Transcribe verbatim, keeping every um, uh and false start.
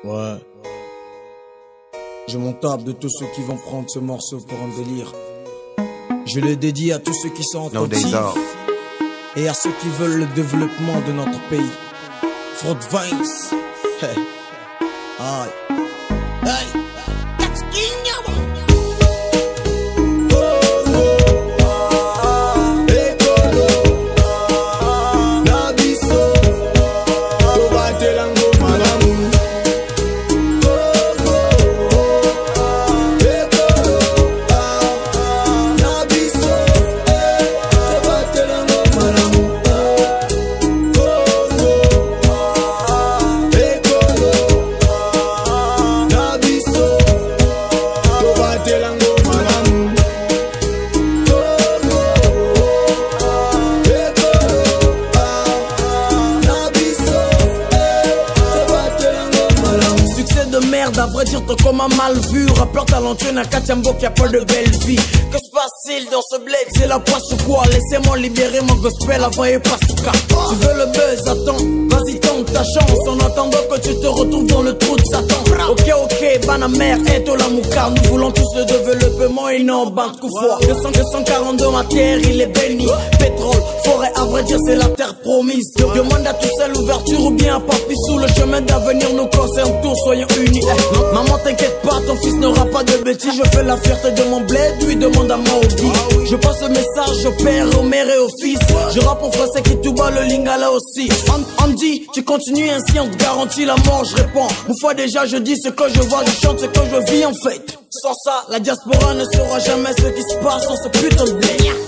Ouais. Je m'en tape de tous ceux qui vont prendre ce morceau pour un délire. Je le dédie à tous ceux qui sont attentifs et à ceux qui veulent le développement de notre pays. Fraud Vines. Hey. Aïe. Hey. À vrai dire, toi comme un mal vu, rappeur talentueux, n'a qu'à Tiambo qui a pas de belle vie. Que se passe-t-il dans ce bled? C'est la poisse ou quoi? Laissez-moi libérer mon gospel avant et pas sous cas. Tu veux le buzz, attends, vas-y tente ta chance. En attendant que tu te retrouves dans le trou de Satan. Ok, ok, Banamer et Tolamouka. Nous voulons tous le développement et non banque ou foi. deux cent quarante-deux ma terre, il est béni. Pétrole, forêt, à vrai dire, c'est la terre promise. Demande à tous celle l'ouverture ou bien à papy sous le chemin d'avenir nous concerne tous, soyons unis. Eh, maman t'inquiète pas, ton fils n'aura pas de bêtises. Je fais la fierté de mon bled, lui demande à moi aussi. Je passe le message au père, au mère et au fils. Je rappe en français qui tout bat le lingala aussi. On, on dit, tu continues ainsi, on te garantit la mort, je réponds. Une fois déjà, je dis ce que je vois, je chante ce que je vis en fait. Sans ça, la diaspora ne saura jamais ce qui se passe dans ce putain de bled.